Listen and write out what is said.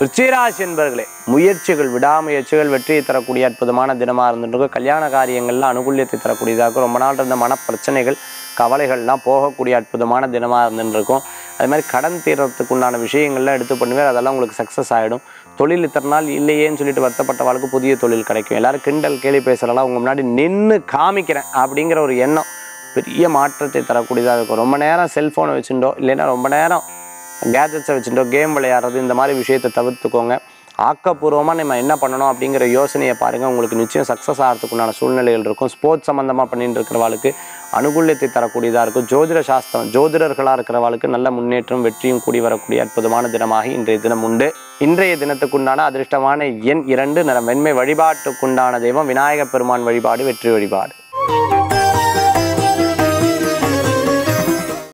விருச்சிகராசி என்பர்களே, முயற்சிகள் விடாமுயற்சிகள் வெற்றியை தரக்கூடிய அற்புதமான தினமாக இருந்துருக்கும். கல்யாண காரியங்கள்லாம் அனுகூல்யத்தை தரக்கூடியதாக இருக்கும். ரொம்ப நாள் இருந்த மனப்பிரச்சனைகள் கவலைகள்லாம் போகக்கூடிய அற்புதமான தினமாக இருந்துருக்கும். அது மாதிரி கடன் தீர்றதுக்கு உண்டான விஷயங்கள்லாம் எடுத்து பண்ணுவேன், அதெல்லாம் உங்களுக்கு சக்ஸஸ் ஆகிடும். தொழில் இத்தனை நாள் இல்லையேன்னு சொல்லிட்டு வருத்தப்பட்டவாளுக்கு புதிய தொழில் கிடைக்கும். எல்லாரும் கிண்டல் கேலி பேசுகிறலாம், உங்கள் முன்னாடி நின்று காமிக்கிறேன் அப்படிங்கிற ஒரு எண்ணம் பெரிய மாற்றத்தை தரக்கூடியதாக இருக்கும். ரொம்ப நேரம் செல்ஃபோனை வச்சுட்டோ இல்லைன்னா ரொம்ப நேரம் கேஜெட்ஸை வச்சுட்டோ கேம் விளையாடுறது இந்த மாதிரி விஷயத்தை தவிர்த்துக்கோங்க. ஆக்கப்பூர்வமாக நம்ம என்ன பண்ணணும் அப்படிங்கிற யோசனையை பாருங்கள், உங்களுக்கு நிச்சயம் சக்ஸஸ் ஆகிறதுக்குண்டான சூழ்நிலைகள் இருக்கும். ஸ்போர்ட்ஸ் சம்மந்தமாக பண்ணிட்டு இருக்கிறவாளுக்கு அனுகூல்யத்தை தரக்கூடியதாக இருக்கும். ஜோதிட சாஸ்திரம் ஜோதிடர்களாக இருக்கிறவாளுக்கு நல்ல முன்னேற்றம் வெற்றியும் கூடி வரக்கூடிய அற்புதமான தினமாக இன்றைய தினம் உண்டு. இன்றைய தினத்துக்குண்டான அதிர்ஷ்டமான எண் 2, நிறம் வெண்மை. வழிபாட்டுக்குண்டான தெய்வம் விநாயகப் பெருமான் வழிபாடு வெற்றி வழிபாடு.